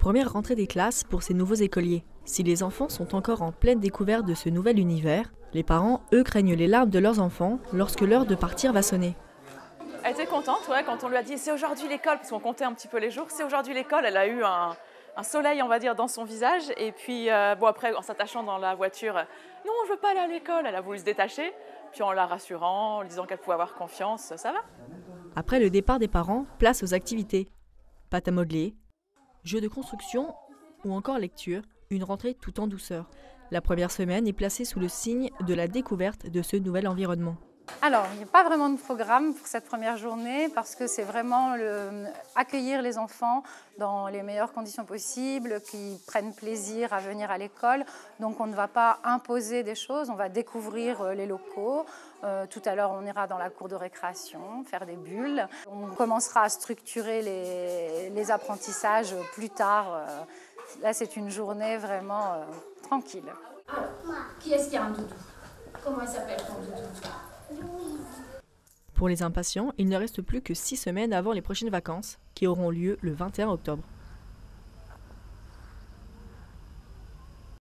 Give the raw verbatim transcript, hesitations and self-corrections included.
Première rentrée des classes pour ces nouveaux écoliers. Si les enfants sont encore en pleine découverte de ce nouvel univers, les parents, eux, craignent les larmes de leurs enfants lorsque l'heure de partir va sonner. Elle était contente, ouais, quand on lui a dit c'est aujourd'hui l'école, parce qu'on comptait un petit peu les jours, c'est aujourd'hui l'école, elle a eu un, un soleil, on va dire, dans son visage. Et puis, euh, bon, après, en s'attachant dans la voiture, non, je veux pas aller à l'école, elle a voulu se détacher. Puis en la rassurant, en lui disant qu'elle pouvait avoir confiance, ça va. Après le départ des parents, place aux activités. Pâte à modeler, jeux de construction ou encore lecture, une rentrée tout en douceur. La première semaine est placée sous le signe de la découverte de ce nouvel environnement. Alors, il n'y a pas vraiment de programme pour cette première journée parce que c'est vraiment le, accueillir les enfants dans les meilleures conditions possibles, qu'ils prennent plaisir à venir à l'école. Donc, on ne va pas imposer des choses, on va découvrir les locaux. Euh, tout à l'heure, on ira dans la cour de récréation, faire des bulles. On commencera à structurer les, les apprentissages plus tard. Là, c'est une journée vraiment euh, tranquille. Alors, qui est-ce qui a un doudou? Comment il s'appelle ton doudou? Pour les impatients, il ne reste plus que six semaines avant les prochaines vacances, qui auront lieu le vingt et un octobre.